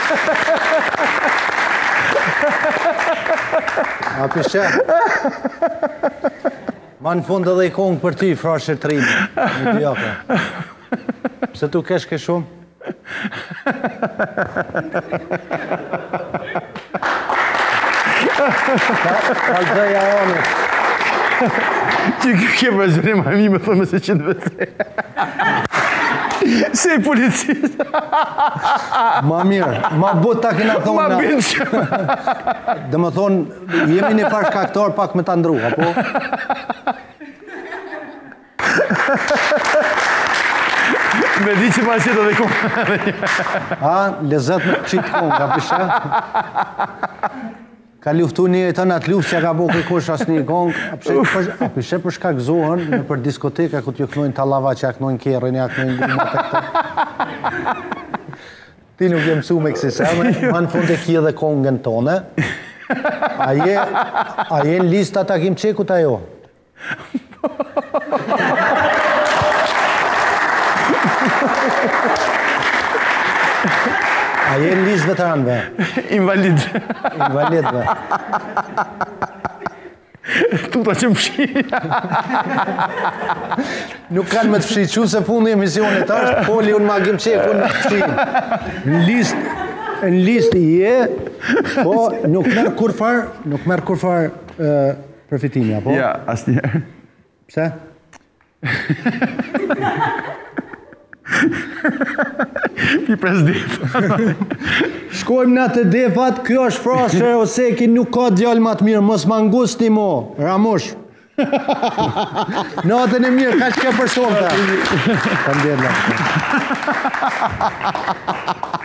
A pishe? Ma në fund edhe I kongë për ty, fra shërtrimi. Në ty jape. Pse tu kesh ke shumë? Kalëzëja onët. Që ke vazhërim a mi me thëmë se që në vëtë. Se I policisë. Ma mirë, ma but ta kena thonë. Ma binë që. Dhe më thonë, jemi një farë shkaktor pak me ta ndru, apo? Me di që ma qëtë edhe kongë. A, lezet me qitë kongë, ka pishe? Ka luftu një e tënë atë luft që ka bo kërkush asë një kongë, a pishe për shka gëzohen në për diskoteka ku t'ju knojnë talava që aknojnë kjerën, ja knojnë gumat e këto. Ti nuk jem su me kësi seme, ma në fund e kje dhe kongën tone. A je në lista ta kim qekut ajo? A je në listë veteranve? Invalid. Invalidve. Tuta që më fshi. Nuk kanë me të fshiqu se fundi emisionit është, poli unë ma gjim qeku në fshi. Në listë je, po nuk merë kur farë përfitimi, apo? Ja, asë njerë. Pse? I pres def. Shkojmë në të defat, kjo është frasë ose ki nuk ka djallë matë mirë, mos mangusti mo, Ramush. Natën e mirë, ka që ke përshon të.